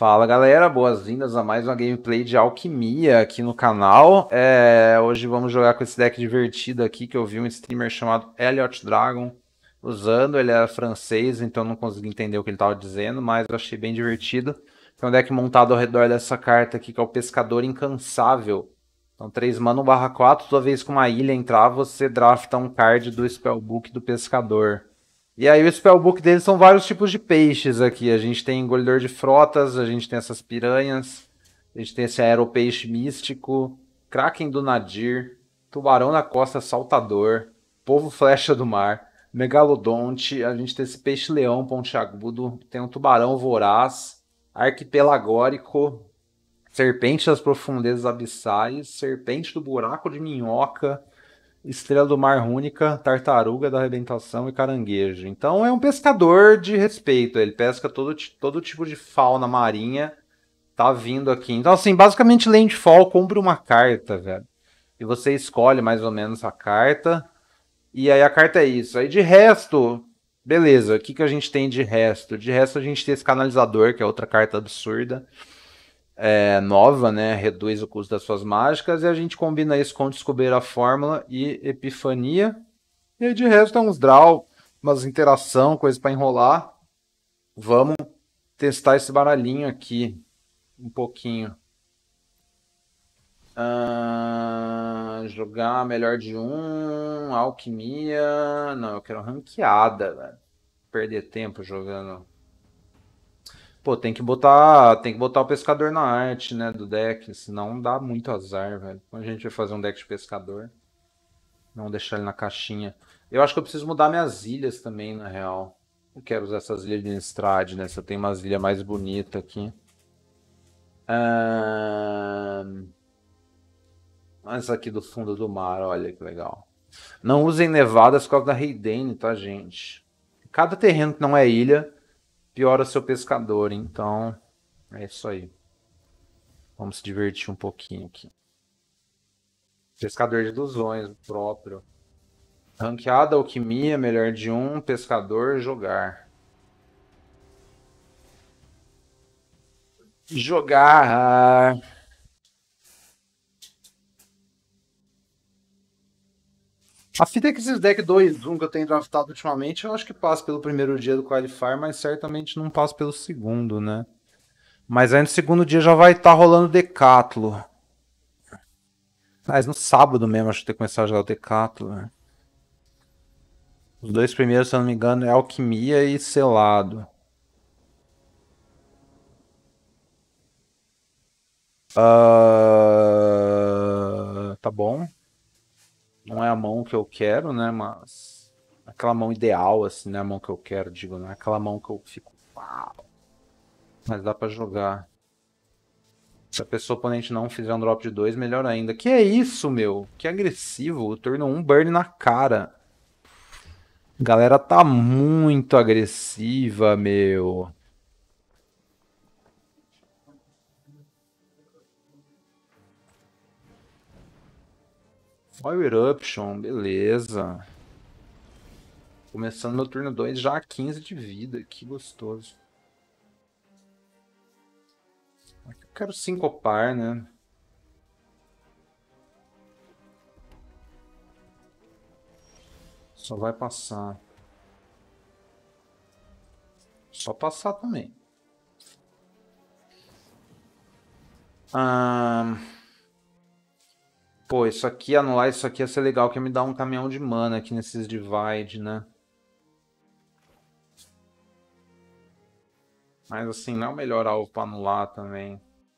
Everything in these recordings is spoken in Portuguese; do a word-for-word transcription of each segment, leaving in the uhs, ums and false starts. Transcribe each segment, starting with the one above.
Fala galera, boas-vindas a mais uma gameplay de Alquimia aqui no canal. É, hoje vamos jogar com esse deck divertido aqui que eu vi um streamer chamado Elliot Dragon usando. Ele era francês, então não consegui entender o que ele estava dizendo, mas eu achei bem divertido. Tem um deck montado ao redor dessa carta aqui que é o Pescador Incansável. Então três mana um barra quatro, toda vez que uma ilha entrar você drafta um card do Spellbook do Pescador. E aí o spellbook deles são vários tipos de peixes aqui. A gente tem engolidor de frotas, a gente tem essas piranhas, a gente tem esse aeropeixe místico, kraken do Nadir, tubarão na costa saltador, polvo flecha do mar, megalodonte, a gente tem esse peixe-leão pontiagudo, tem um tubarão voraz, arquipelagórico, serpente das profundezas abissais, serpente do buraco de minhoca, Estrela do Mar Rúnica, Tartaruga da Arrebentação e Caranguejo. Então é um pescador de respeito. Ele pesca todo, todo tipo de fauna marinha. Tá vindo aqui. Então, assim, basicamente Landfall compra uma carta, velho. E você escolhe mais ou menos a carta. E aí a carta é isso. Aí de resto, beleza. O que, que a gente tem de resto? De resto a gente tem esse canalizador, que é outra carta absurda. É, nova, né? Reduz o custo das suas mágicas. E a gente combina isso com Descobrir a Fórmula e Epifania. E aí de resto é uns draw, umas interação, coisa para enrolar. Vamos testar esse baralhinho aqui um pouquinho. Ah, jogar melhor de um, alquimia. Não, eu quero ranqueada, velho. Perder tempo jogando. Pô, tem que botar, tem que botar o pescador na arte, né, do deck, senão dá muito azar, velho. Quando a gente vai fazer um deck de pescador, não deixar ele na caixinha. Eu acho que eu preciso mudar minhas ilhas também, na real. Eu quero usar essas ilhas de Innistrad, né? Se eu tenho umas ilhas mais bonitas aqui. Ah... Essa aqui do fundo do mar, olha que legal. Não usem nevadas por causa da Reidane, tá, gente? Cada terreno que não é ilha, piora seu pescador. Então, é isso aí. Vamos se divertir um pouquinho aqui. Pescador de ilusões, próprio. Ranqueada, alquimia, melhor de um, pescador, jogar. Jogar. A fita é que esses decks dois um que eu tenho draftado ultimamente, eu acho que passa pelo primeiro dia do Qualifier, mas certamente não passa pelo segundo, né? Mas aí no segundo dia já vai estar tá rolando Decathlon. Mas no sábado mesmo acho que tem que começar a jogar o Decathlon, né? Os dois primeiros, se eu não me engano, é Alquimia e Selado. Uh... Tá bom. Não é a mão que eu quero, né? Mas aquela mão ideal, assim, né? A mão que eu quero, digo, não é aquela mão que eu fico. Uau! Mas dá pra jogar. Se a pessoa oponente não fizer um drop de dois, melhor ainda. Que é isso, meu? Que agressivo. O turno um burn na cara. A galera tá muito agressiva, meu. Fire Eruption, beleza. Começando meu turno dois já a quinze de vida. Que gostoso. Eu quero sincopar, né? Só vai passar. Só passar também. Ah, pô, isso aqui, anular isso aqui ia ser legal, que ia me dar um caminhão de mana aqui nesses divide, né? Mas assim, não é o melhor alvo pra anular também.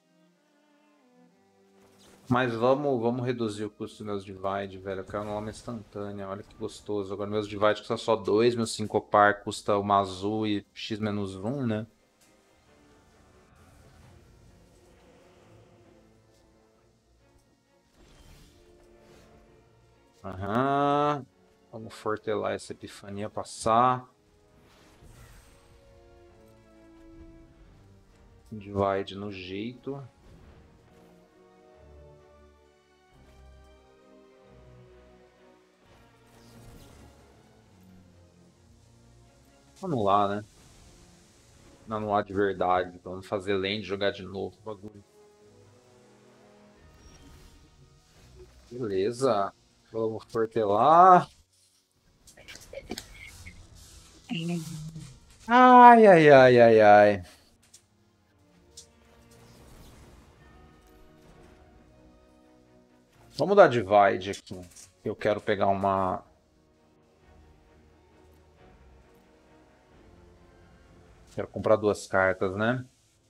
Mas vamos, vamos reduzir o custo dos meus divide, velho. Eu quero anular uma instantânea, olha que gostoso. Agora meus divide custam só dois, meu cinco par custa uma azul e x menos um, né? Aham. Vamos fortelar essa epifania passar. Divide no jeito. Vamos lá, né? Não, não há de verdade. Vamos fazer land, jogar de novo o bagulho. Beleza. Vamos portelar. Ai, ai, ai, ai, ai. Vamos dar divide aqui. Eu quero pegar uma... Quero comprar duas cartas, né?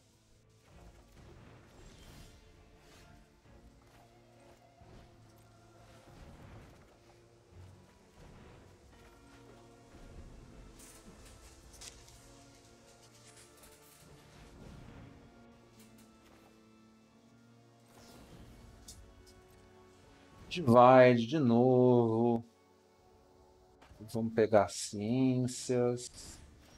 Divide de novo. Vamos pegar ciências.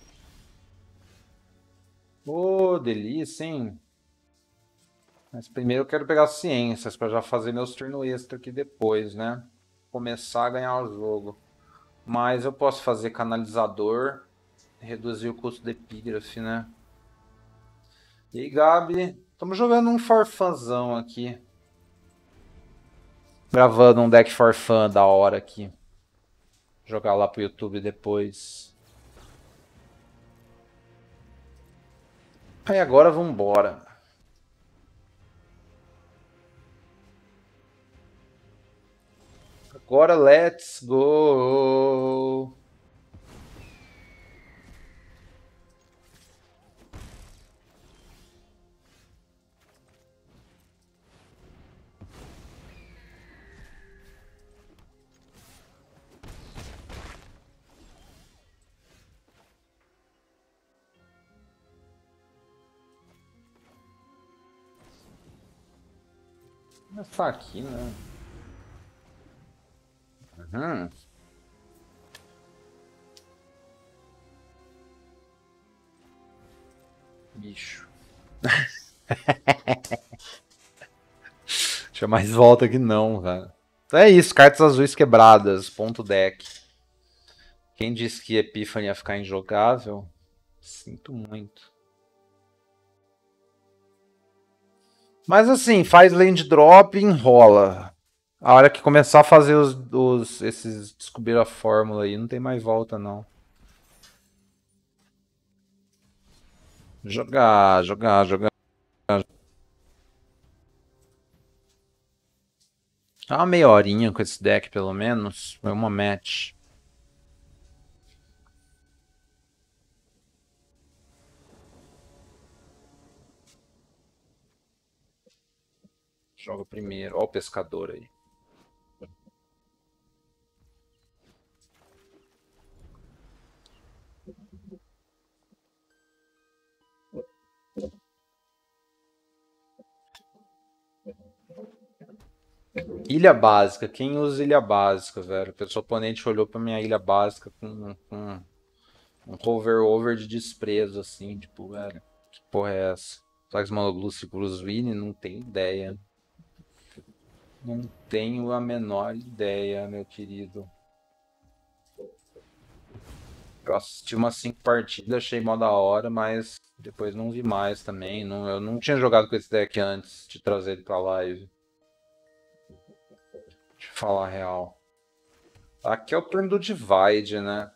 Ô, oh, delícia, hein? Mas primeiro eu quero pegar ciências para já fazer meus turnos extra aqui depois, né? Começar a ganhar o jogo. Mas eu posso fazer canalizador, reduzir o custo de epígrafe, né? E aí, Gabi? Estamos jogando um forfanzão aqui. Gravando um deck forfan da hora aqui. Jogar lá pro YouTube depois. Aí agora vambora. Agora let's go. Começar aqui, né? Uhum. Bicho. Tinha mais volta que não, velho. Então é isso, cartas azuis quebradas, ponto deck. Quem disse que Epiphany ia ficar injogável? Sinto muito. Mas assim, faz land drop e enrola. A hora que começar a fazer os, os esses descobrir a fórmula aí, não tem mais volta não. Jogar, jogar, jogar. Uma meia horinha com esse deck, pelo menos. Foi uma match. Joga primeiro. Ó o pescador aí. Ilha básica. Quem usa ilha básica, velho? O seu oponente olhou pra minha ilha básica com, com um hover-over de desprezo, assim. Tipo, velho, que porra é essa? Flags Monogluce Cruz Winnie? Não tenho ideia. Não tenho a menor ideia, meu querido. Eu assisti umas cinco partidas, achei mó da hora, mas depois não vi mais também. Não, eu não tinha jogado com esse deck antes de trazer ele pra live. Deixa eu falar a real. Aqui é o turno do Divide, né?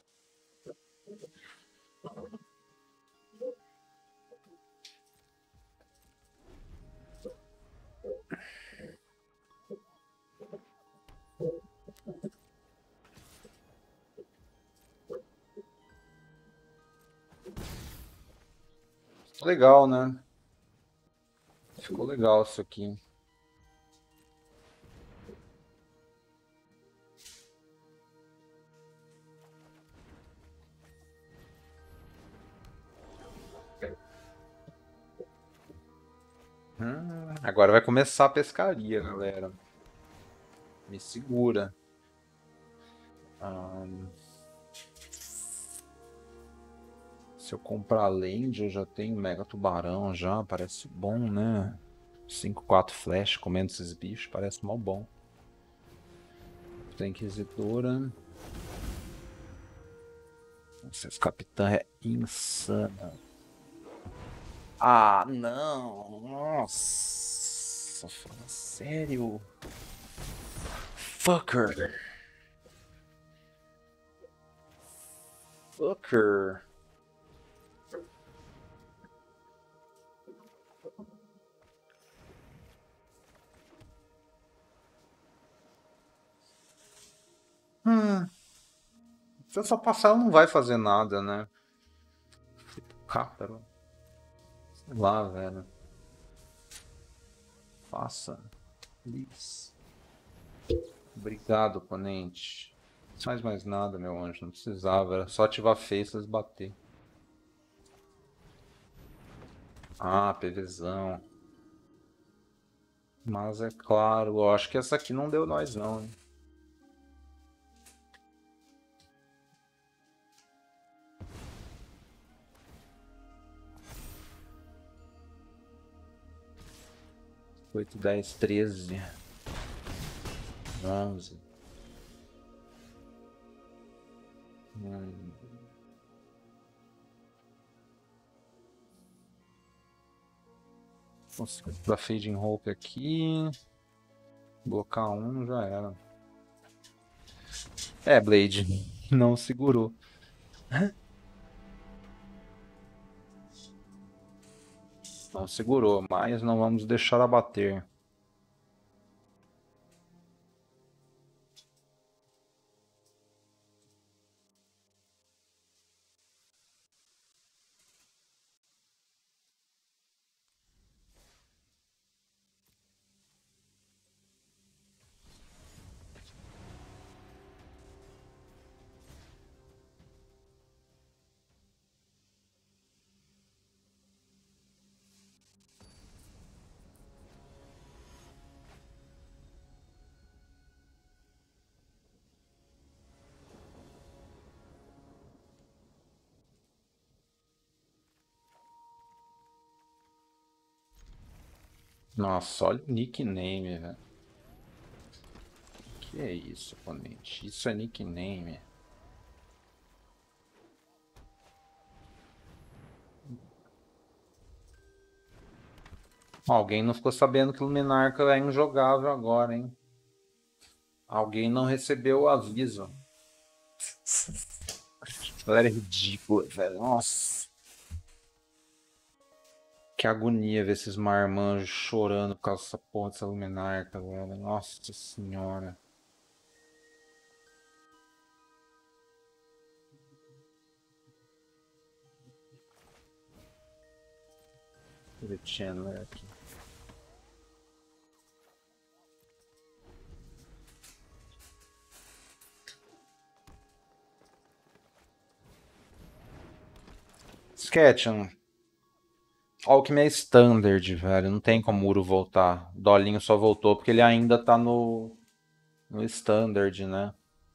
Legal, né? Ficou legal isso aqui. Hum, agora vai começar a pescaria, galera. Me segura. Hum, se eu comprar land, eu já tenho Mega Tubarão já. Parece bom, né? cinco, quatro flash comendo esses bichos. Parece mal bom. Tem Inquisidora. Nossa, esse capitã é insana. Ah, não. Nossa. Fala sério. Fucker. Fucker. Hum. Se eu só passar, não vai fazer nada, né? Cápero. Sei lá, velho. Faça. Please. Obrigado, oponente. Não faz mais nada, meu anjo. Não precisava. Era só ativar Faceless e bater. Ah, PVzão. Mas é claro, eu acho que essa aqui não deu nós não, hein? oito, dez, treze. onze. Hum. Nossa, pra Fading Hope aqui. Blocar um já era. É, Blade. Não segurou. Não segurou, mas não vamos deixar abater. Nossa, olha o nickname, velho. Que é isso, oponente? Isso é nickname. Alguém não ficou sabendo que o Luminarca é injogável agora, hein? Alguém não recebeu o aviso. Galera é ridícula, velho. Nossa. Que agonia ver esses marmanjos chorando por causa dessa porra dessa Luminarca, velho. Nossa senhora. Deixa eu ver Chandler aqui. Sketchum. Alckmin é standard, velho. Não tem como o Uro voltar. O Dolinho só voltou porque ele ainda tá no, no standard, né?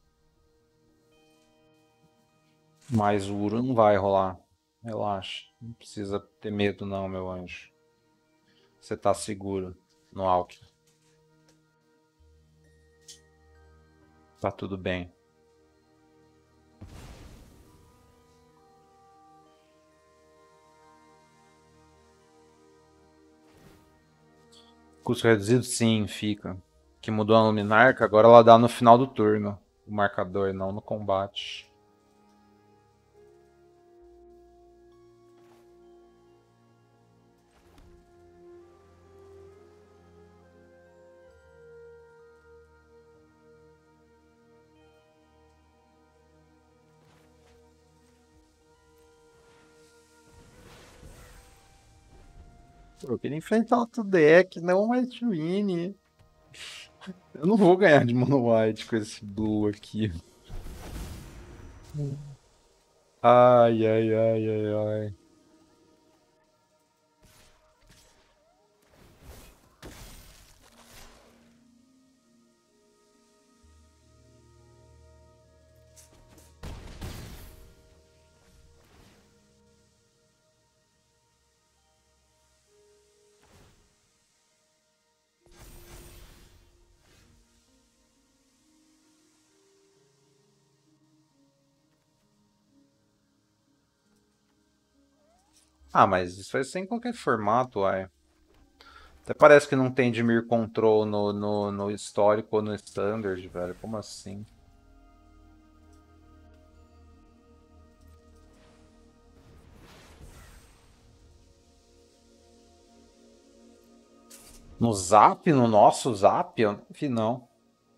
Mas o Uro não vai rolar. Relaxa. Não precisa ter medo não, meu anjo. Você tá seguro no Alckmin. Tá tudo bem. Custo reduzido? Sim, fica. Que mudou a Luminarca, agora ela dá no final do turno. O marcador, não no combate. Eu queria enfrentar outro deck, não White Winnie. Eu não vou ganhar de Mono White com esse Blue aqui. Ai, ai, ai, ai, ai. Ah, mas isso vai ser em qualquer formato, uai. Até parece que não tem Dimir Control no, no, no histórico ou no standard, velho. Como assim? No Zap? No nosso Zap? Eu não vi, não.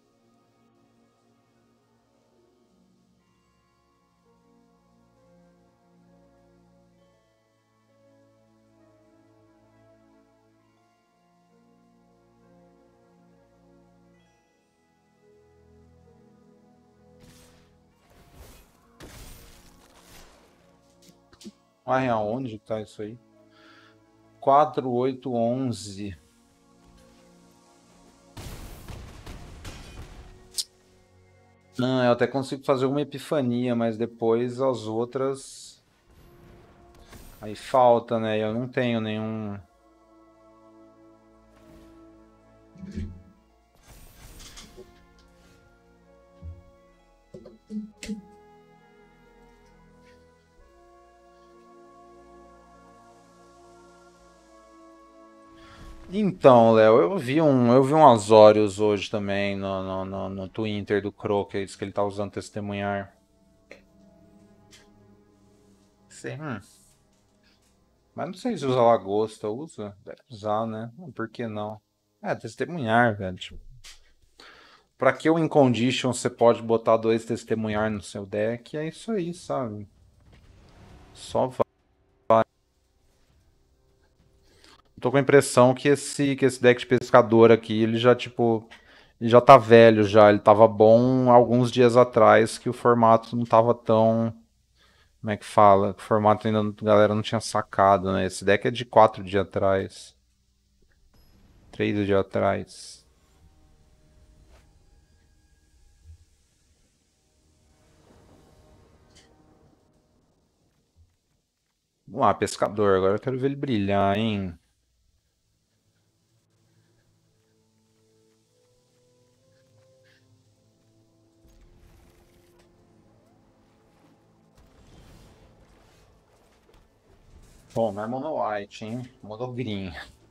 Ai, aonde tá isso aí? quatro, oito, onze. Não, eu até consigo fazer uma epifania, mas depois as outras. Aí falta, né? Eu não tenho nenhum. Então, Léo, eu vi um, eu vi um Azorius hoje também no, no, no, no Twitter do Croques que ele tá usando testemunhar. Sim. Hum. Mas não sei se usa lagosta, usa? Deve usar, né? Por que não? É, testemunhar, velho. Tipo, pra que o Incondition você pode botar dois testemunhar no seu deck? É isso aí, sabe? Só vai. Tô com a impressão que esse, que esse deck de pescador aqui, ele já, tipo, ele já tá velho já. Ele tava bom alguns dias atrás, que o formato não tava tão. Como é que fala? O formato ainda a galera não tinha sacado, né? Esse deck é de quatro dias atrás. Três dias atrás. Vamos lá, pescador. Agora eu quero ver ele brilhar, hein? Bom, não é mono white, hein? Mono green.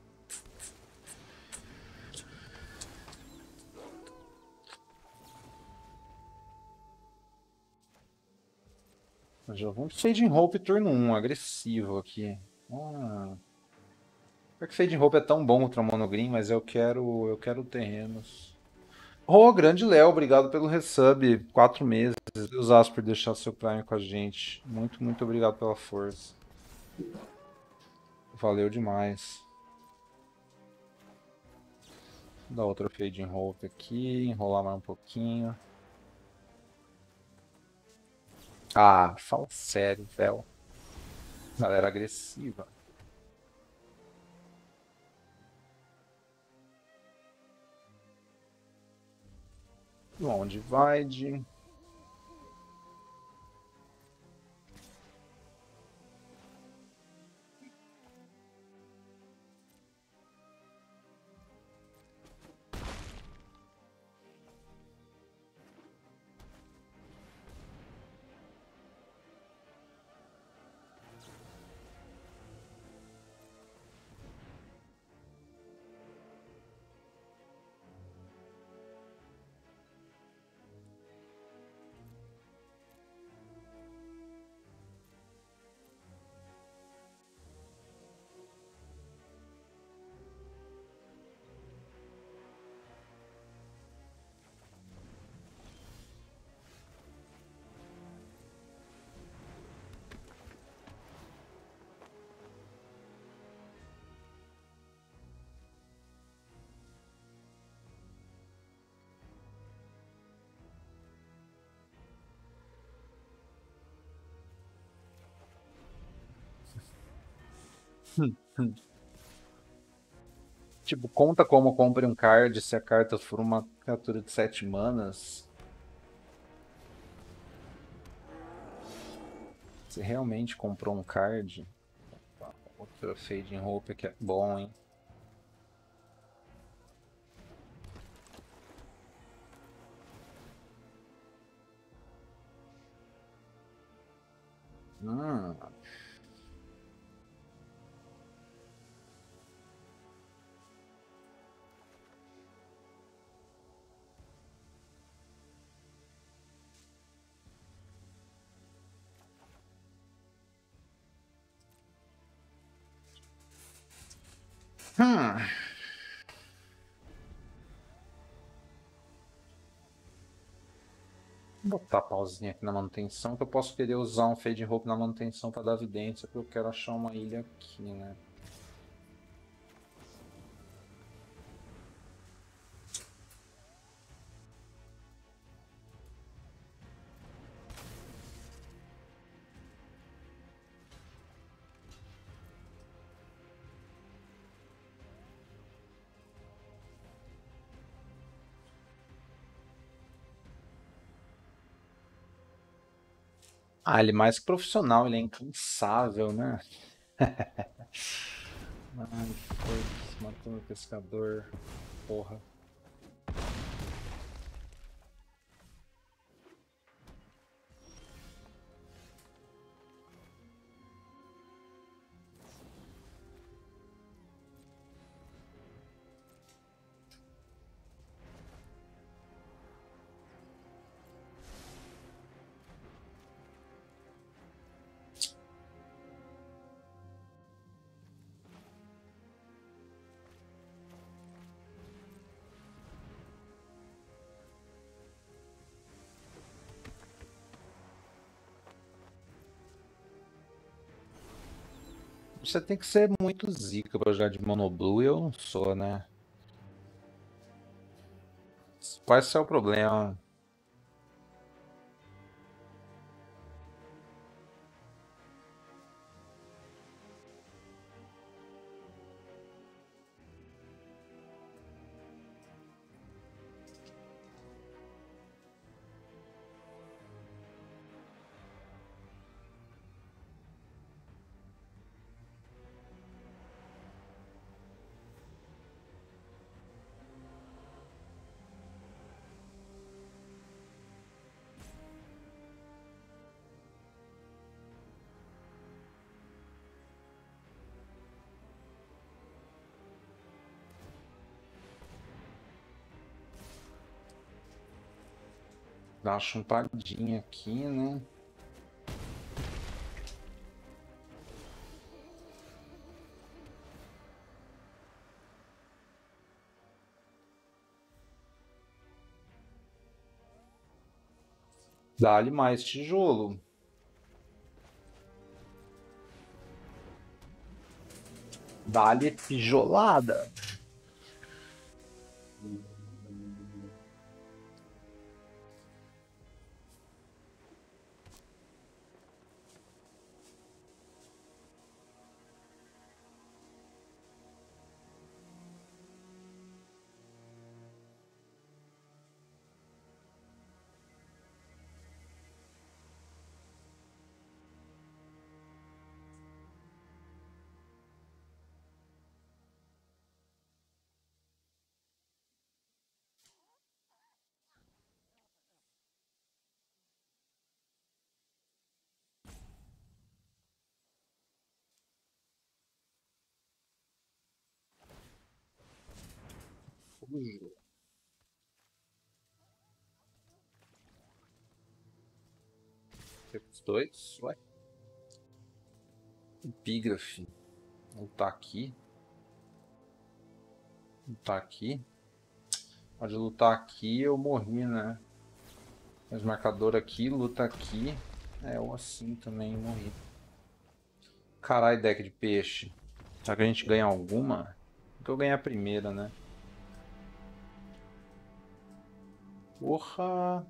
Já vamos Fading Hope turno um, agressivo aqui. Ah, pior que Fading Hope é tão bom contra Mono Green, mas eu quero, eu quero terrenos. Oh, grande Léo, obrigado pelo resub. Quatro meses. Deus aço por deixar seu Prime com a gente. Muito, muito obrigado pela força. Valeu demais. Vou dar outra Fading Hope aqui, enrolar mais um pouquinho. Ah, fala sério, velho. Galera agressiva. Bom, divide. Tipo, conta como compre um card se a carta for uma criatura de sete manas. Você realmente comprou um card? Opa, outra Fading Hope que é bom, hein? Hum, Hum. Vou botar pausinha aqui na manutenção, que eu posso querer usar um Fade Hope na manutenção para dar evidência, porque eu quero achar uma ilha aqui, né? Ah, ele é mais que profissional, ele é incansável, né? Ai, foi matando o pescador. Porra. Você tem que ser muito zica pra jogar de monoblue e eu não sou, né? Qual é o seu problema? Dá uma chumpadinha aqui, né? Dá-lhe mais tijolo. Dá-lhe tijolada. Fujo. Os dois. Ué. Epígrafe. Lutar aqui. Lutar aqui. Pode lutar aqui, eu morri, né? Mas marcador aqui, luta aqui. É, ou assim também morri. Caralho, deck de peixe. Será que a gente ganha alguma? Porque eu ganhei a primeira, né? Porra!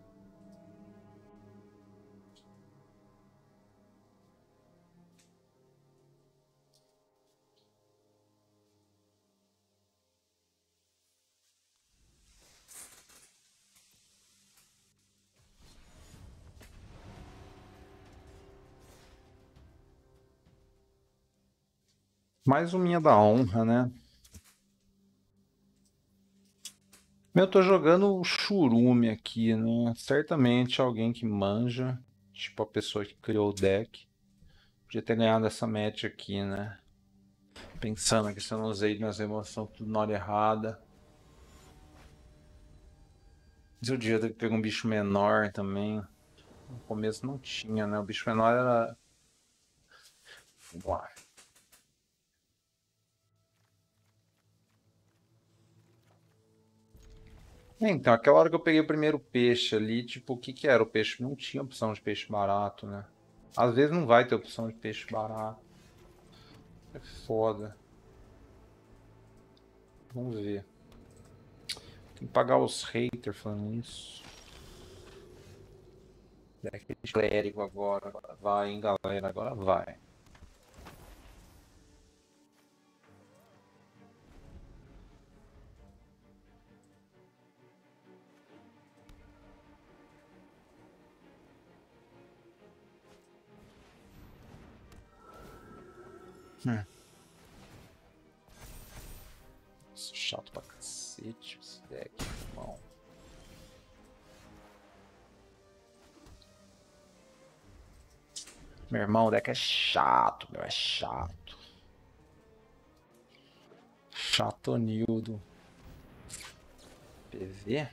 Mais uma minha da honra, né? Eu tô jogando o churume aqui, né? Certamente alguém que manja, tipo a pessoa que criou o deck, podia ter ganhado essa match aqui, né? Pensando que se eu não usei minhas emoções tudo na hora errada. Mas eu devia ter pego um bicho menor também. No começo não tinha, né? O bicho menor era. Vamos lá. É, então, aquela hora que eu peguei o primeiro peixe ali, tipo, o que que era o peixe? Não tinha opção de peixe barato, né? Às vezes não vai ter opção de peixe barato. É foda. Vamos ver. Tem que pagar os haters falando isso. É aquele clérigo agora. Agora vai, hein, galera. Agora vai. Hum. Nossa, chato pra cacete esse deck, irmão. Meu irmão, o deck é chato, meu. É chato. Chatonildo. P V?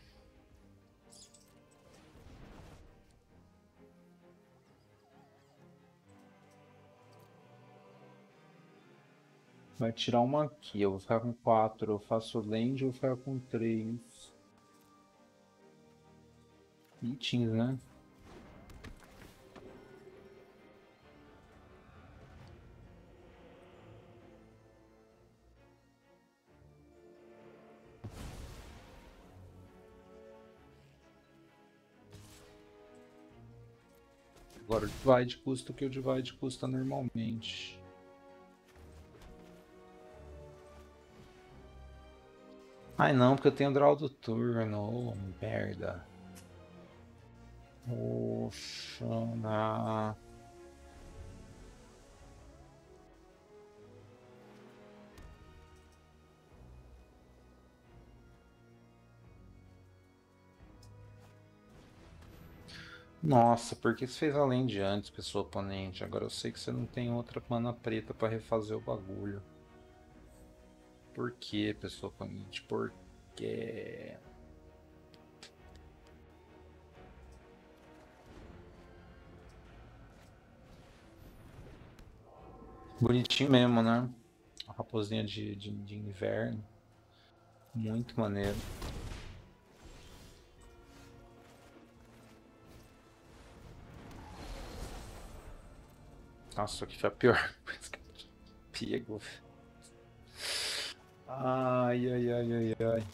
Vai tirar uma aqui. Eu vou ficar com quatro. Eu faço land, eu vou ficar com três. Itens, né? Agora o divide custa o que o divide custa normalmente. Ai não, porque eu tenho draw do turno. Oh, merda. Oxana. Nossa, por que você fez além de antes, pessoa oponente? Agora eu sei que você não tem outra mana preta pra refazer o bagulho. Por que, pessoa oponente? Por quê? Bonitinho mesmo, né? A raposinha de, de, de inverno. Muito maneiro. Nossa, que foi a pior coisa que eu pego. Ai, ai, ai, ai, ai.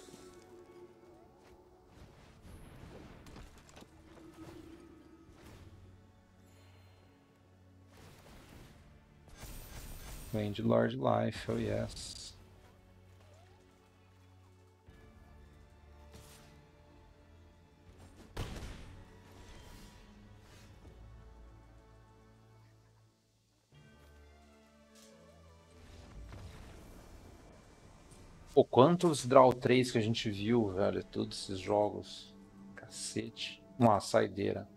Vem de Lord Life, oh yes. Pô, quantos Draw três que a gente viu, velho, todos esses jogos. Cacete. Uma saideira.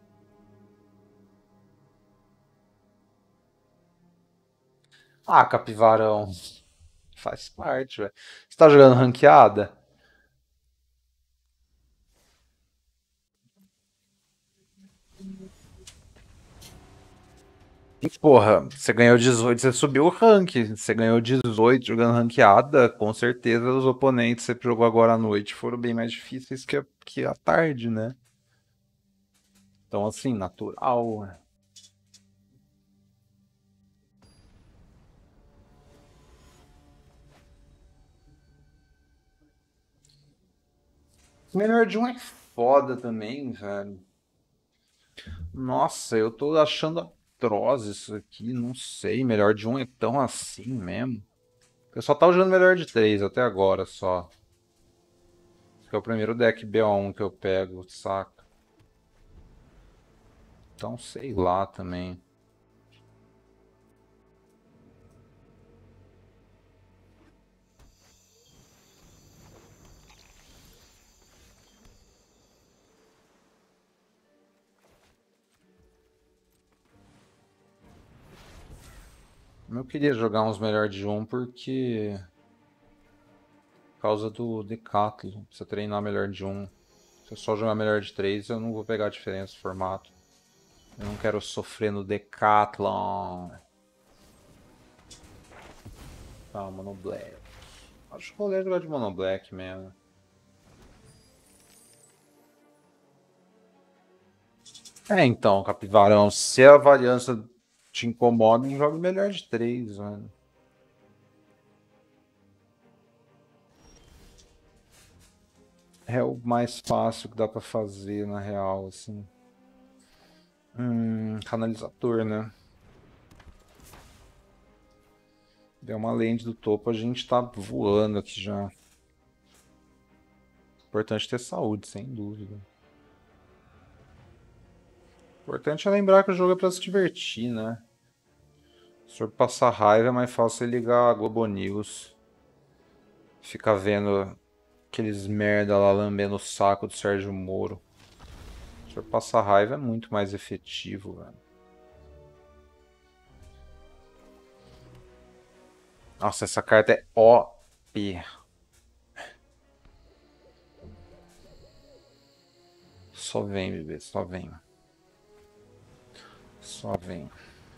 Ah, capivarão. Faz parte, velho. Você tá jogando ranqueada? Porra, você ganhou dezoito, você subiu o rank. Você ganhou dezoito jogando ranqueada, com certeza os oponentes que você jogou agora à noite foram bem mais difíceis que, a- que à tarde, né? Então, assim, natural. O melhor de um é foda também, velho. Nossa, eu tô achando atroz isso aqui, não sei. Melhor de um é tão assim mesmo. Eu só tava jogando melhor de três até agora só. Que é o primeiro deck B O um que eu pego, saca? Então sei lá também. Eu queria jogar uns melhor de um porque. Por causa do Decathlon. Precisa treinar melhor de um. Se eu só jogar melhor de três, eu não vou pegar a diferença do formato. Eu não quero sofrer no Decathlon. Ah, Mono Black. Acho que eu vou jogar de Mono Black mesmo. É, então, Capivarão, se a variância te incomoda, joga melhor de três, mano. É o mais fácil que dá pra fazer, na real, assim. Hum, canalizador, né? Deu uma lente do topo, a gente tá voando aqui já. Importante ter saúde, sem dúvida. Importante é lembrar que o jogo é pra se divertir, né? Se for passar raiva, é mais fácil você ligar a Globo News. Ficar vendo aqueles merda lá lambendo o saco do Sérgio Moro. Se for passar raiva, é muito mais efetivo, velho. Nossa, essa carta é O P. Só vem, bebê, só vem. Só vem.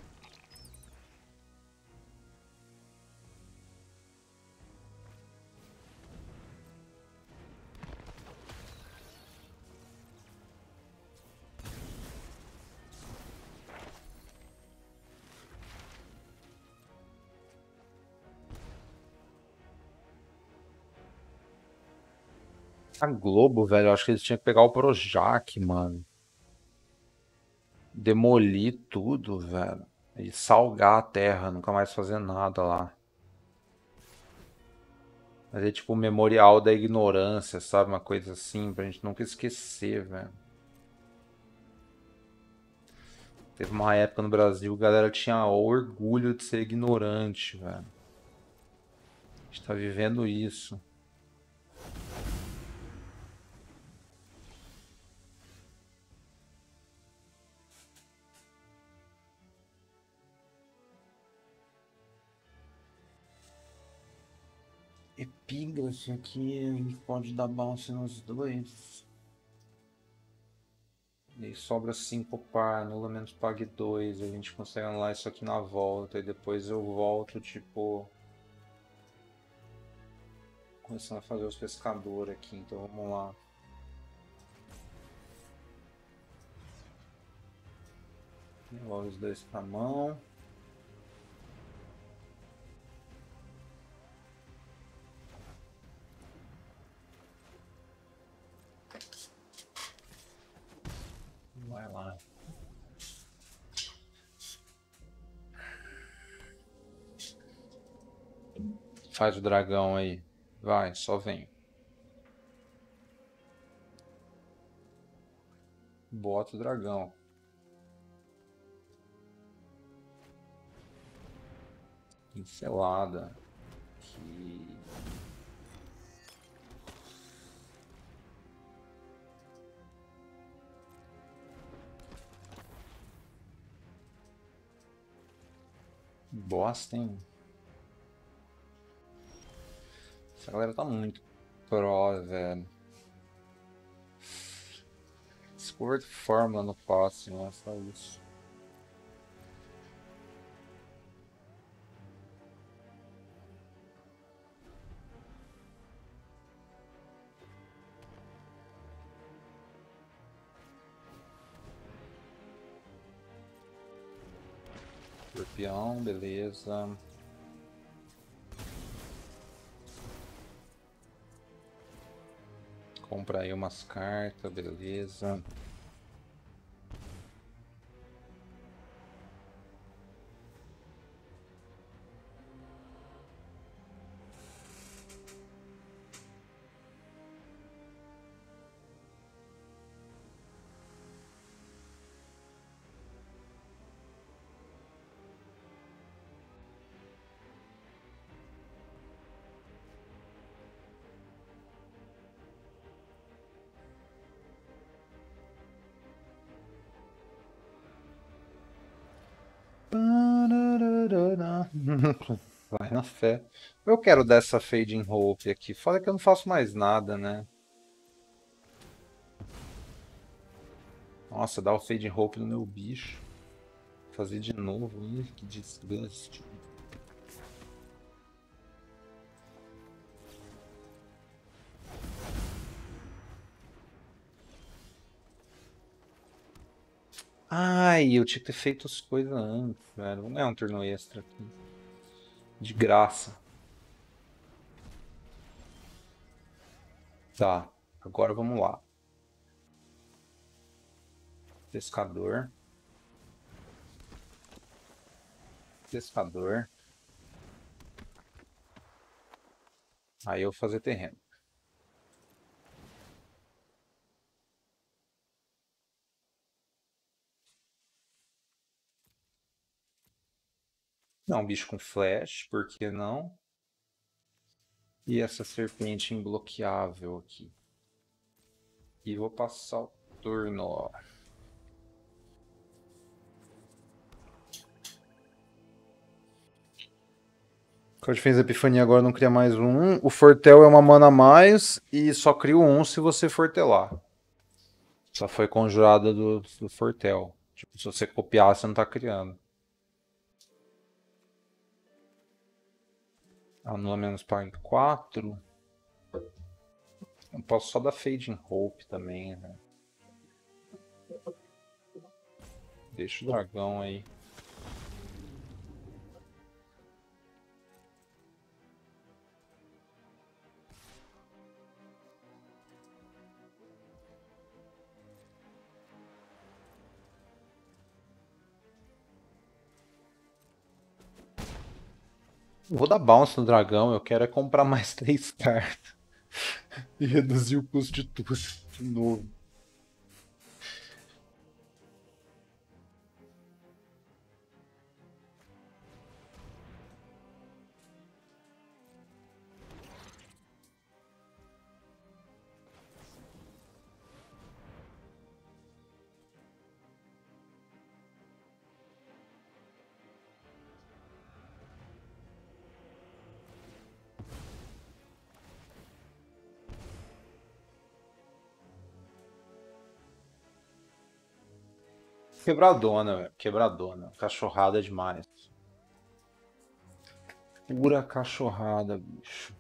A Globo, velho, eu acho que eles tinham que pegar o Projac, mano. Demolir tudo, velho. E salgar a terra, nunca mais fazer nada lá. Mas é tipo o memorial da ignorância, sabe? Uma coisa assim, pra gente nunca esquecer, velho. Teve uma época no Brasil, a galera tinha orgulho de ser ignorante, velho. A gente tá vivendo isso. Epígrafe aqui, pode dar bounce nos dois. E aí sobra cinco par, anula menos pague dois. A gente consegue anular isso aqui na volta. E depois eu volto, tipo. Começando a fazer os pescadores aqui, então vamos lá. Devolve os dois pra mão. Vai lá. Faz o dragão aí. Vai, só vem. Bota o dragão. Pincelada. Aqui. Bosta, hein? Essa galera tá muito pro, velho. Discord Fórmula no próximo, é só isso. Escorpião, beleza. Compra aí umas cartas, beleza. Vai na fé. Eu quero dessa Fading Hope aqui. Fora que eu não faço mais nada, né? Nossa, dá o Fading Hope no meu bicho. Fazer de novo. Ih, que desgaste. Ai, eu tinha que ter feito as coisas antes, velho. Vamos ganhar um turno extra aqui. De graça. Tá, agora vamos lá. Pescador. Pescador. Aí eu vou fazer terreno. Não, bicho com flash, por que não? E essa serpente imbloqueável aqui. E vou passar o turno, ó. Quando fez Epifania agora não cria mais um. O Fortel é uma mana a mais e só cria um se você fortelar. Só foi conjurada do, do Fortel. Tipo, se você copiar, você não tá criando. Anula menos par quatro. Eu posso só dar Fading Hope também, né? Deixa o dragão aí. Vou dar bounce no dragão, eu quero é comprar mais três cartas. E reduzir o custo de tudo de novo. Quebradona, velho. Quebradona. Cachorrada demais. Pura cachorrada, bicho.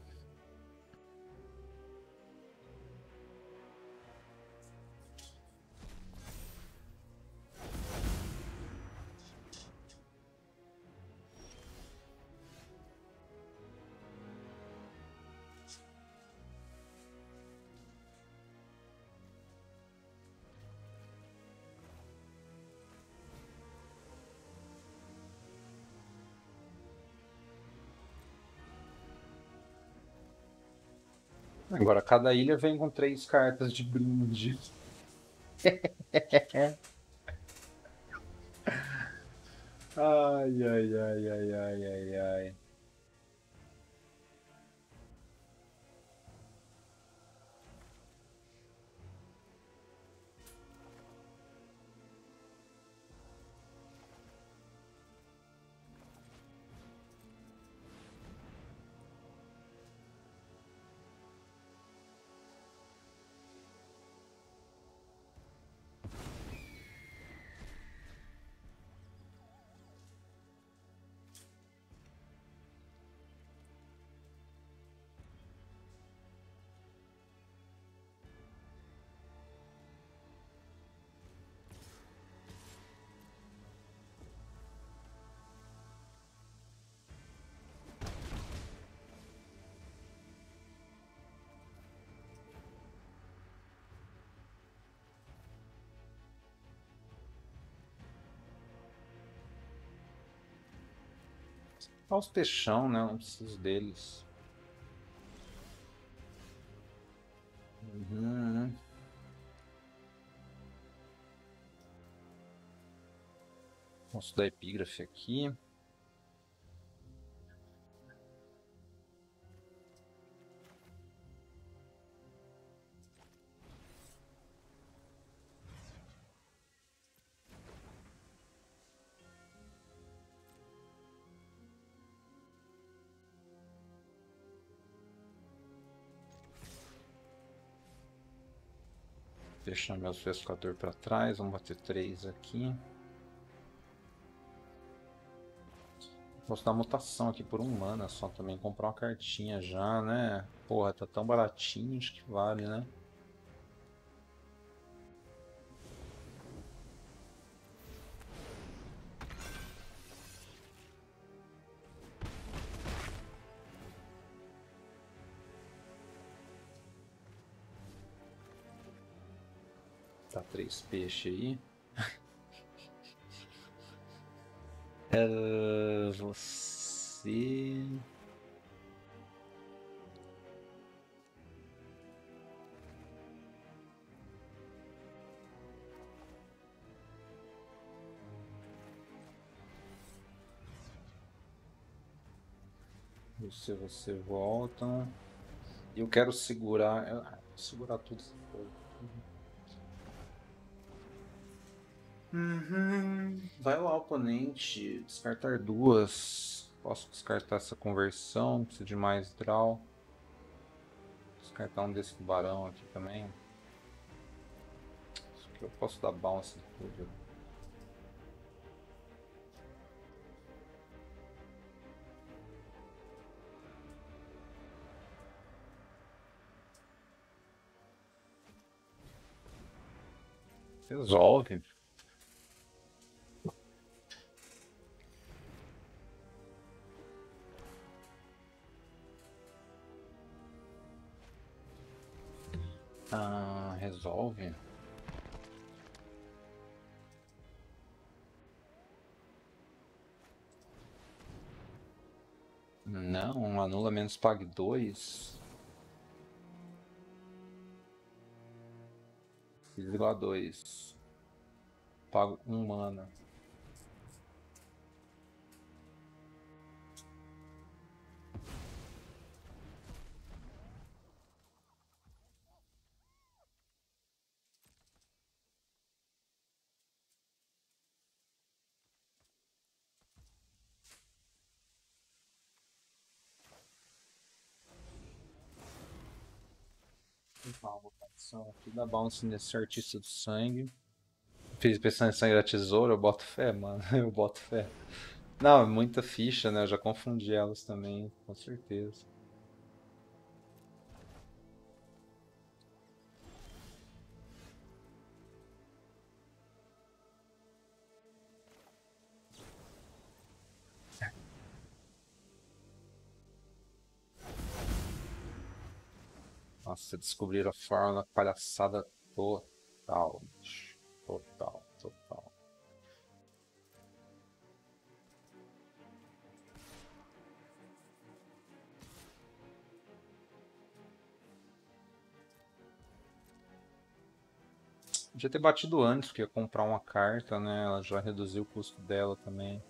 Agora, cada ilha vem com três cartas de brinde. Ai, ai, ai, ai, ai, ai, ai. Olha os peixão, né? Não preciso deles. Uhum. Posso dar epígrafe aqui. Deixar meu pescador para trás. Vamos bater três aqui. Posso dar mutação aqui por um mana só também. Comprar uma cartinha já, né? Porra, tá tão baratinho, acho que vale, né? Tá três peixes aí. É, você. Você, você volta. Eu quero segurar. eu- ah, vou segurar tudo. Uhum. Vai lá, oponente. Descartar duas. Posso descartar essa conversão. Preciso de mais draw. Descartar um desse tubarão aqui também. Isso aqui eu posso dar bounce de tudo. Resolve. Ah, resolve. Não, anula menos pague dois. Fiz igual a dois. Pago um mana. Uma votação aqui, dá bounce nesse artista do sangue. Fiz pensando em sangue da tesoura, eu boto fé, mano. Eu boto fé. Não, é muita ficha, né? Eu já confundi elas também, com certeza. Nossa, descobriram a fórmula palhaçada total. Total, total. Podia ter batido antes, porque ia comprar uma carta, né? Ela já reduziu o custo dela também.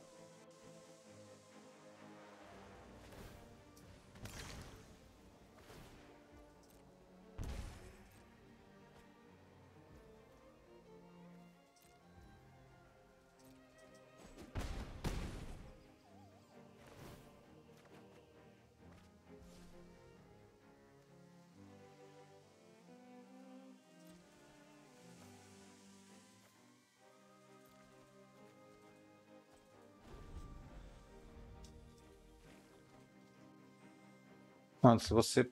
Mano, se você.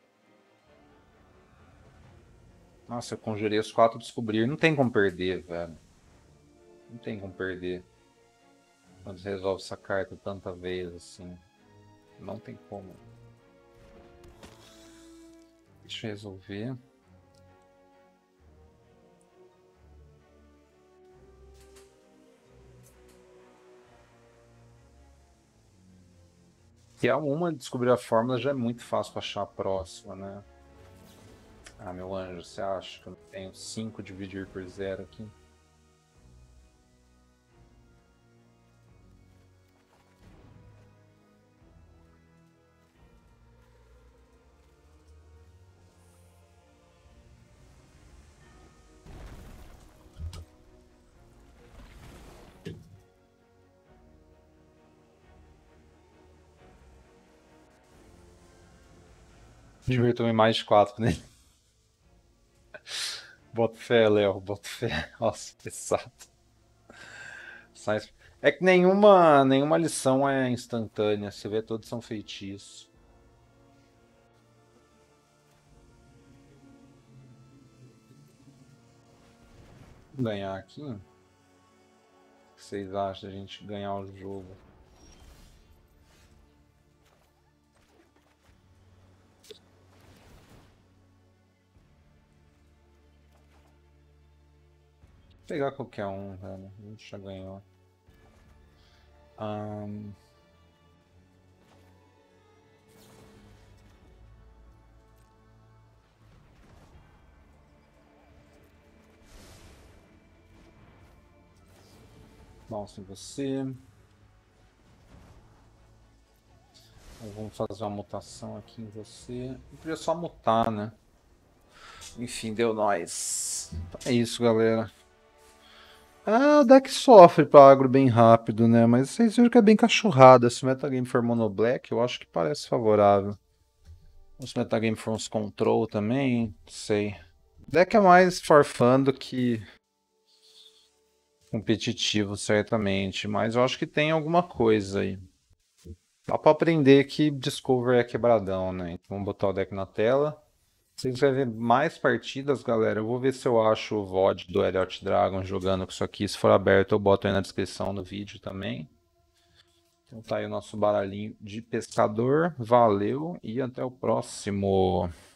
Nossa, eu conjurei os quatro descobrir. Não tem como perder, velho. Não tem como perder. Quando você resolve essa carta tanta vez assim. Não tem como. Deixa eu resolver. Se é uma descobrir a fórmula, já é muito fácil pra achar a próxima, né? Ah, meu anjo, você acha que eu tenho cinco dividir por zero aqui? Divertou em mais de quatro, né? Boto fé, Léo, boto fé. Nossa, pesado. Science- É que nenhuma, nenhuma lição é instantânea, você vê, todos são feitiços. Ganhar aqui? O que vocês acham da gente ganhar o jogo? pegar qualquer um, velho. A gente já ganhou. Ahn, Bounce em você. Então, vamos fazer uma mutação aqui em você. Eu podia só mutar, né? Enfim, deu nóis. É isso, galera. Ah, o deck sofre pra agro bem rápido, né? Mas vocês viram que é bem cachorrada. Se o metagame for mono black, eu acho que parece favorável. Ou se o metagame for uns control também, não sei. O deck é mais for fun do que competitivo, certamente. Mas eu acho que tem alguma coisa aí. Dá pra aprender que Discover é quebradão, né? Então vamos botar o deck na tela. Se vocês querem ver mais partidas, galera, eu vou ver se eu acho o V O D do Elliot Dragon jogando com isso aqui. Se for aberto, eu boto aí na descrição do vídeo também. Então tá aí o nosso baralhinho de pescador. Valeu e até o próximo.